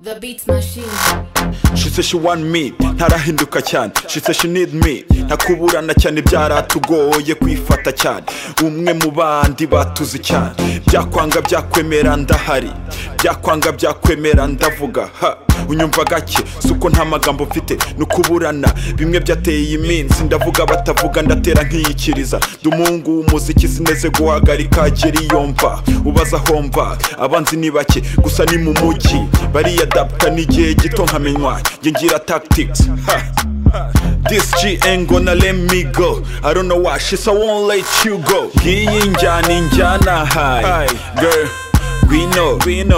The Beats Machine. She said she want me, ntarahinduka cyane. She said she need me, ntakuburana cyane byaratugoye kwifata cyane. Umwe mu bandi batuzi cyane. Byakwanga byakwemera ndahari, byakwanga byakwemera ndavuga ha. Unyumva gake suko nta magambo mfite nukuburana bimwe byateye iminsi ndavuga batavuga ndatera nkiyikiriza dumungu umuziki sineze guhagarika geri yomva ubaza homba abanzi ni bake gusa ni mu mujyi bari adapta n'igihe gito nkamenywa nge ngira tactics ha. This G ain't gonna let me go. I don't know why she so won't let you go. Ngiyi njana high girl, we know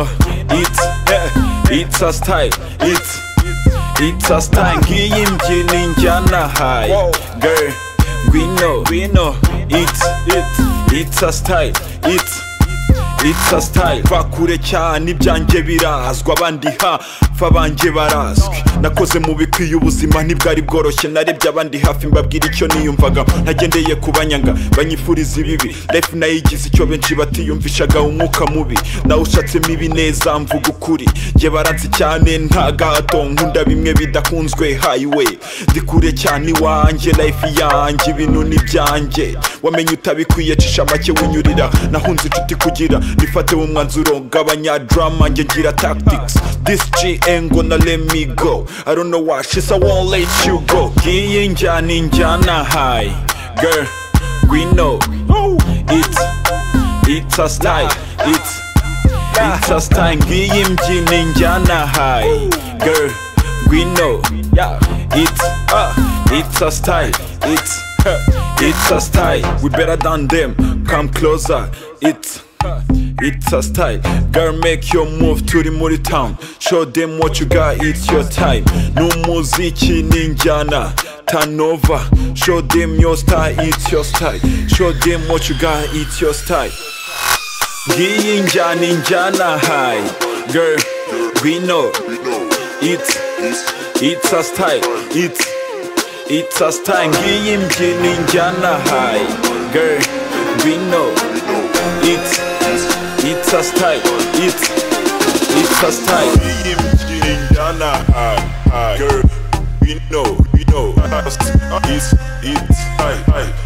it's a style, it's a style. Ngiyi mbyini njana high girl, we know it's a style, it's a style. Bakure cyane ibyanjye birazwa abandi hafi abanjye barazwi nakoze mu bikwiye ubuzima ntibwari bworoshye narebye abandi hafi mbabwira icyo niyumvaga ntagendeye kubanyanga banyifuriza ibibi life nayigize icyo benshi batiyumvishaga umwuka mubi nawe ushatsemo ibi neza mvuga ukuri nge baranzi cyane nta gahato nkunda bimwe bidakunzwe highway ndi kure cyane iwanjye life yanjye ibintu ni byanjye wamenye utabikwiye cisha make winyurira nahunze inshuti kugira nifate umwanzuro gabanya drama nge ngira tactics. This G ain't gonna let me go. I don't know why she so won't let you go. Ngiyi njana high girl, we know it's a style, it's a style. Ngiyi mbyini njana high girl, we know it's a style, it's a style. We better than them, come closer. It's a style. Girl, make your move to the muri town. Show them what you got, it's your time. No muziki ninjana, turn over. Show them your style, it's your style. Show them what you got, it's your style. Ngiyi njana high girl, we know it's a style, it's a style. Ngiyi mbyini njana high girl, we know it's a style, it's a style. Njana high girl, we know it's high.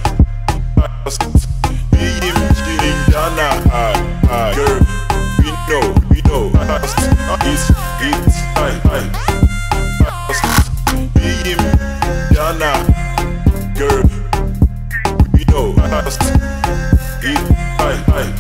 Njana high girl, we know it's high. Njana girl, we know it's high.